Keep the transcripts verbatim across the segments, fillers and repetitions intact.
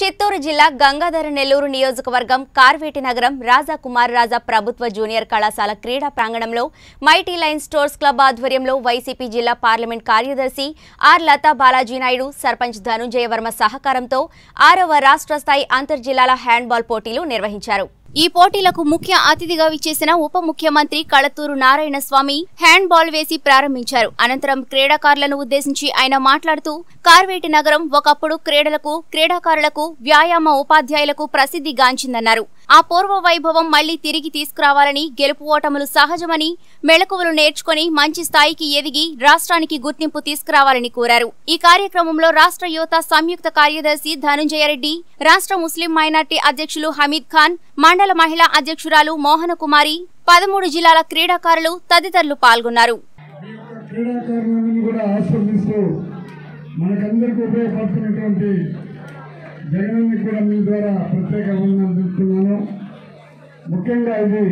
చిత్తూరు జిల్లా గంగాధర నెల్లూరు నియోజకవర్గం కార్వేటి నగరం రాజా కుమార్ రాజా ప్రభుత్వ జూనియర్ కళాశాల క్రీడా ప్రాంగణంలో మైటీ లైన్ స్టోర్స్ క్లబ్ ఆధ్వర్యంలో వైసీపీ జిల్లా పార్లమెంట్ కార్యదర్శి ఆర్ లతా బాలాజీ నాయుడు సర్పంచ్ ధనుంజయ వర్మ సహకారంతో ఆరవ రాష్ట్ర స్థాయి అంతర్జిల్లాల హ్యాండ్బాల్ పోటీలు నిర్వహించారు। ఈ పోటీలకు ముఖ్య అతిథిగా విచ్చేసిన ఉప ముఖ్యమంత్రి కళతూరు నారాయణ స్వామి హ్యాండ్ బాల్ వేసి ప్రారంభించారు। అనంతరం క్రీడాకారులను ఉద్దేశించి ఆయన మాట్లాడుతూ కార్వేటి నగరం ఒకప్పుడు క్రీడలకు క్రీడాకారులకు వ్యాయామ ఉపాధ్యాయులకు ప్రసిద్ధి గాంచిందన్నారు। ఆ పూర్వ వైభవం మళ్లీ తిరిగి తీసుకురావాలని గెలుపు ఓటములు సహజమని మెళకువలు నేర్చుకుని మంచి స్థాయికి ఎదిగి రాష్ట్రానికి గుర్తింపు తీసుకురావాలని కోరారు। ఈ కార్యక్రమంలో రాష్ట్ర యువత సంయుక్త కార్యదర్శి ధనుంజయ రెడ్డి, రాష్ట్ర ముస్లిం మైనార్టీ అధ్యక్షులు హమీద్ ఖాన్, మండల మహిళా అధ్యక్షురాలు మోహన కుమారి, పదమూడు జిల్లాల క్రీడాకారులు తదితరులు పాల్గొన్నారు। జగనన్న కూడా మీ ద్వారా ప్రత్యేక అభినందనలు తెలుపుతున్నాను। ముఖ్యంగా ఇది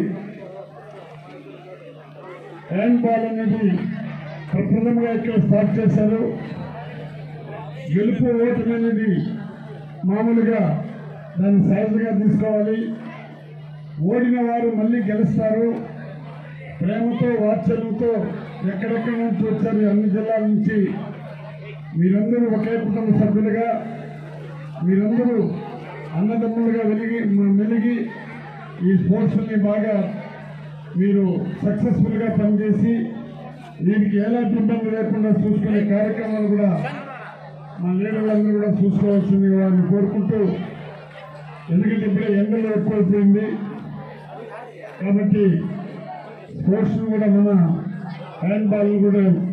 హ్యాండ్ బాల్ అనేది ప్రప్రథమంగా ఇక్కడ స్టార్ట్ చేశారు। గెలుపు ఓటమి అనేది మామూలుగా దాన్ని సహజంగా తీసుకోవాలి। ఓడిన వారు మళ్ళీ గెలుస్తారు। ప్రేమతో వాత్సల్యంతో ఎక్కడెక్కడి నుంచి వచ్చారు, అన్ని జిల్లాల నుంచి మీరందరూ ఒకే కుటుంబ సభ్యులుగా మీరందరూ అన్నదమ్ములుగా వెలిగి మెలిగి ఈ స్పోర్ట్స్ని బాగా మీరు సక్సెస్ఫుల్గా పనిచేసి దీనికి ఎలాంటి ఇబ్బంది లేకుండా చూసుకునే కార్యక్రమాలు కూడా మా లీడర్లందరూ కూడా చూసుకోవాల్సింది వారిని కోరుకుంటూ, ఎందుకంటే ఇప్పుడే ఎండలు ఎక్కువైపోయింది కాబట్టి స్పోర్ట్స్ని కూడా మన హ్యాండ్ బాల్ కూడా